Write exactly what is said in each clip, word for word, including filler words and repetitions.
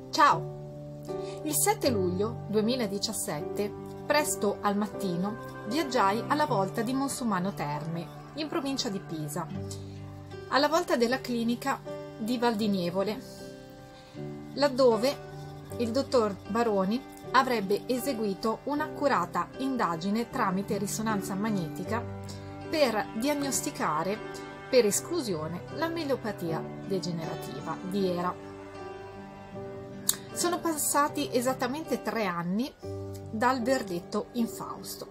Ciao! Il sette luglio duemiladiciassette, presto al mattino, viaggiai alla volta di Monsumano Terme, in provincia di Pisa, alla volta della clinica di Valdinievole, laddove il dottor Baroni avrebbe eseguito un'accurata indagine tramite risonanza magnetica per diagnosticare per esclusione la mielopatia degenerativa di Era. Sono passati esattamente tre anni dal verdetto infausto.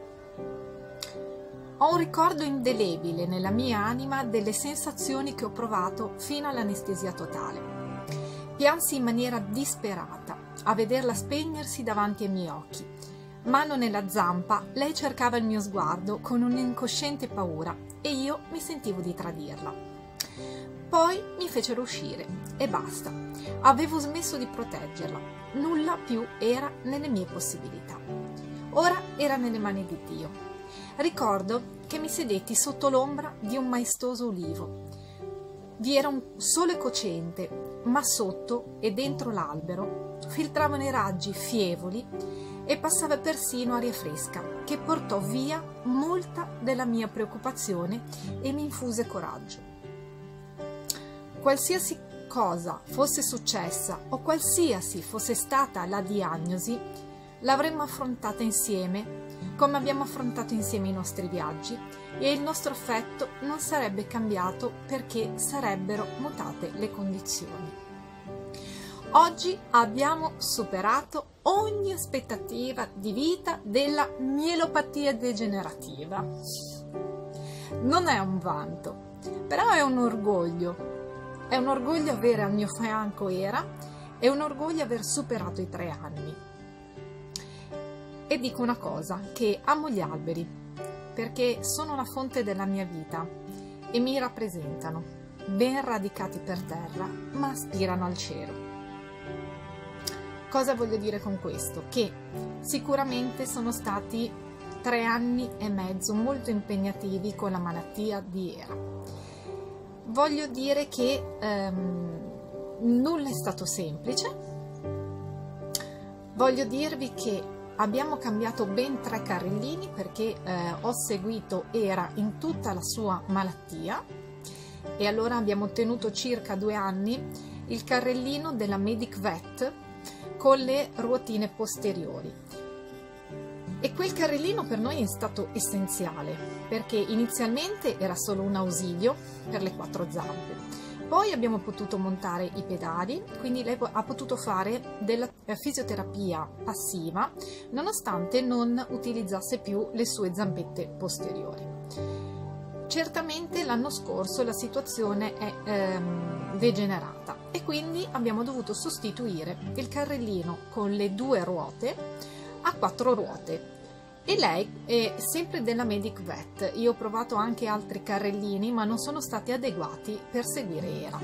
Ho un ricordo indelebile nella mia anima delle sensazioni che ho provato fino all'anestesia totale. Piansi in maniera disperata a vederla spegnersi davanti ai miei occhi. Mano nella zampa, lei cercava il mio sguardo con un'incosciente paura e io mi sentivo di tradirla. Poi mi fecero uscire e basta. Avevo smesso di proteggerla. Nulla più era nelle mie possibilità. Ora era nelle mani di Dio. Ricordo che mi sedetti sotto l'ombra di un maestoso ulivo. Vi era un sole cocente, ma sotto e dentro l'albero filtravano i raggi fievoli e passava persino aria fresca che portò via molta della mia preoccupazione e mi infuse coraggio. Qualsiasi cosa fosse successa o qualsiasi fosse stata la diagnosi, l'avremmo affrontata insieme come abbiamo affrontato insieme i nostri viaggi e il nostro affetto non sarebbe cambiato perché sarebbero mutate le condizioni. Oggi abbiamo superato ogni aspettativa di vita della mielopatia degenerativa. Non è un vanto, però è un orgoglio. È un orgoglio avere al mio fianco Era, è un orgoglio aver superato i tre anni. E dico una cosa, che amo gli alberi, perché sono la fonte della mia vita e mi rappresentano, ben radicati per terra, ma aspirano al cielo. Cosa voglio dire con questo? Che sicuramente sono stati tre anni e mezzo molto impegnativi con la malattia di Era. Voglio dire che ehm, nulla è stato semplice. Voglio dirvi che abbiamo cambiato ben tre carrellini perché eh, ho seguito Era in tutta la sua malattia e allora abbiamo ottenuto circa due anni il carrellino della Medic Vet con le ruotine posteriori. E quel carrellino per noi è stato essenziale perché inizialmente era solo un ausilio per le quattro zampe, poi abbiamo potuto montare i pedali, quindi lei ha potuto fare della fisioterapia passiva nonostante non utilizzasse più le sue zampette posteriori. Certamente l'anno scorso la situazione è ehm, degenerata e quindi abbiamo dovuto sostituire il carrellino con le due ruote a quattro ruote e lei è sempre della Medic Vet. Io ho provato anche altri carrellini ma non sono stati adeguati per seguire Era.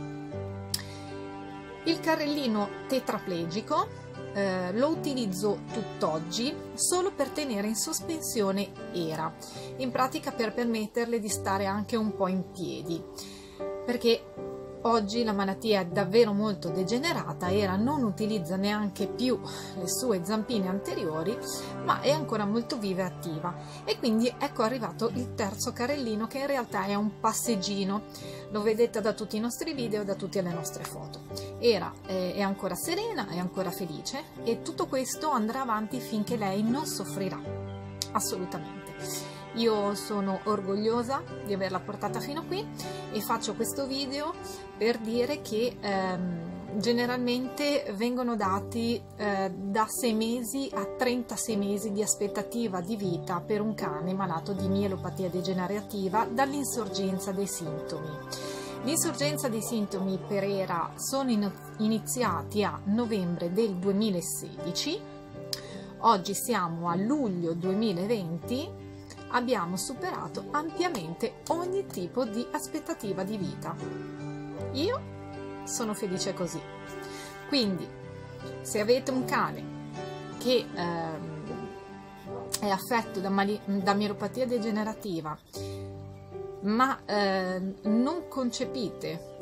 Il carrellino tetraplegico eh, lo utilizzo tutt'oggi solo per tenere in sospensione Era, in pratica per permetterle di stare anche un po' in piedi, perché oggi la malattia è davvero molto degenerata, Era non utilizza neanche più le sue zampine anteriori, ma è ancora molto viva e attiva. E quindi ecco arrivato il terzo carrellino che in realtà è un passeggino, lo vedete da tutti i nostri video, da tutte le nostre foto. Era è ancora serena, è ancora felice e tutto questo andrà avanti finché lei non soffrirà, assolutamente. Io sono orgogliosa di averla portata fino qui e faccio questo video per dire che ehm, generalmente vengono dati eh, da sei mesi a trentasei mesi di aspettativa di vita per un cane malato di mielopatia degenerativa dall'insorgenza dei sintomi. L'insorgenza dei sintomi per Era sono in iniziati a novembre del duemilasedici, oggi siamo a luglio duemilaventi. Abbiamo superato ampiamente ogni tipo di aspettativa di vita. Io sono felice così. Quindi, se avete un cane che ehm, è affetto da, da mielopatia degenerativa, ma eh, non concepite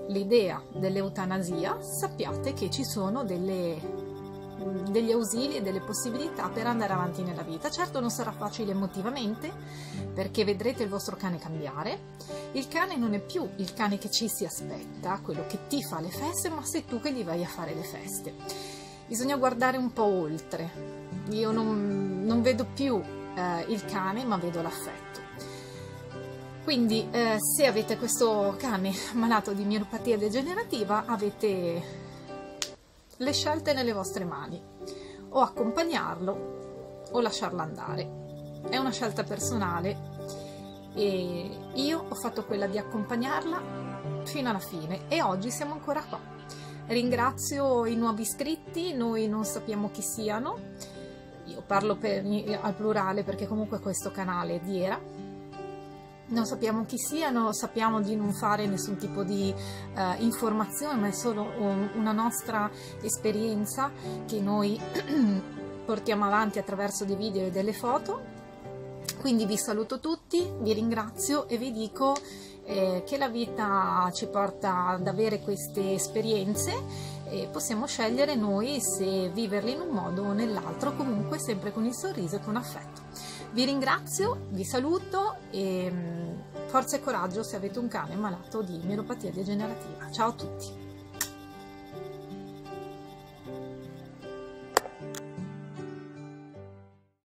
l'idea dell'eutanasia, sappiate che ci sono delle degli ausili e delle possibilità per andare avanti nella vita. Certo non sarà facile emotivamente, perché vedrete il vostro cane cambiare. Il cane non è più il cane che ci si aspetta, quello che ti fa le feste, ma sei tu che gli vai a fare le feste. Bisogna guardare un po' oltre. Io non, non vedo più eh, il cane, ma vedo l'affetto. Quindi eh, se avete questo cane malato di miopatia degenerativa, avete le scelte nelle vostre mani: o accompagnarlo o lasciarlo andare. È una scelta personale e io ho fatto quella di accompagnarla fino alla fine e oggi siamo ancora qua. Ringrazio i nuovi iscritti, noi non sappiamo chi siano, io parlo per, al plurale perché comunque questo canale è di Era. Non sappiamo chi siano, sappiamo di non fare nessun tipo di uh, informazione, ma è solo un, una nostra esperienza che noi portiamo avanti attraverso dei video e delle foto. Quindi vi saluto tutti, vi ringrazio e vi dico eh, che la vita ci porta ad avere queste esperienze e possiamo scegliere noi se viverle in un modo o nell'altro, comunque sempre con il sorriso e con affetto. Vi ringrazio, vi saluto e forza e coraggio se avete un cane malato di miopatia degenerativa. Ciao a tutti!